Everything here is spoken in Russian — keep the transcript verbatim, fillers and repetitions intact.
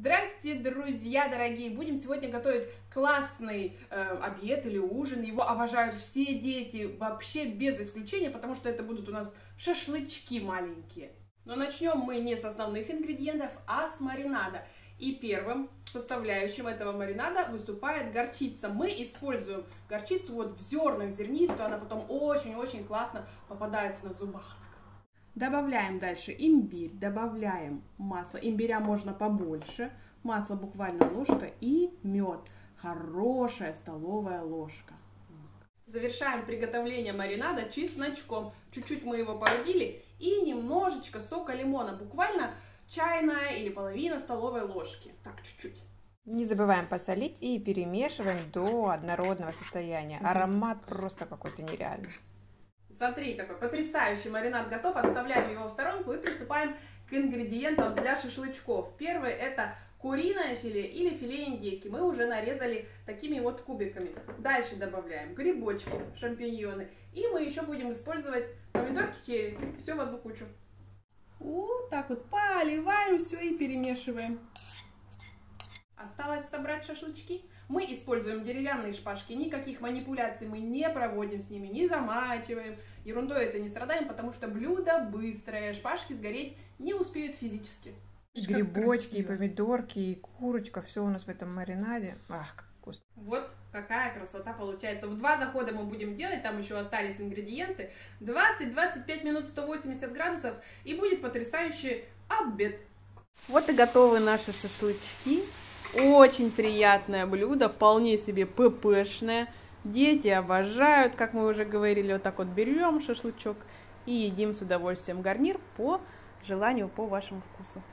Здрасте, друзья дорогие! Будем сегодня готовить классный э, обед или ужин. Его обожают все дети, вообще без исключения, потому что это будут у нас шашлычки маленькие. Но начнем мы не с основных ингредиентов, а с маринада. И первым составляющим этого маринада выступает горчица. Мы используем горчицу вот в зернах зернистую, она потом очень-очень классно попадается на зубах. Добавляем дальше имбирь, добавляем масло. Имбиря можно побольше, масло буквально ложка и мед. Хорошая столовая ложка. Завершаем приготовление маринада чесночком. Чуть-чуть мы его порубили и немножечко сока лимона, буквально чайная или половина столовой ложки. Так, чуть-чуть. Не забываем посолить и перемешиваем до однородного состояния. Смотри. Аромат просто какой-то нереальный. Смотри, какой потрясающий маринад готов. Отставляем его в сторонку и приступаем к ингредиентам для шашлычков. Первый — это куриное филе или филе индейки. Мы уже нарезали такими вот кубиками. Дальше добавляем грибочки, шампиньоны. И мы еще будем использовать помидорки черри. Все в одну кучу. Вот так вот поливаем все и перемешиваем. Осталось собрать шашлычки. Мы используем деревянные шпажки, никаких манипуляций мы не проводим с ними, не замачиваем. Ерундой это не страдаем, потому что блюдо быстрое, шпажки сгореть не успеют физически. И грибочки, и помидорки, и курочка, все у нас в этом маринаде. Ах, как вкусно. Вот какая красота получается. В два захода мы будем делать, там еще остались ингредиенты. двадцать-двадцать пять минут, сто восемьдесят градусов, и будет потрясающий обед. Вот и готовы наши шашлычки. Очень приятное блюдо, вполне себе ппшное. Дети обожают, как мы уже говорили, вот так вот берем шашлычок и едим с удовольствием. Гарнир по желанию, по вашему вкусу.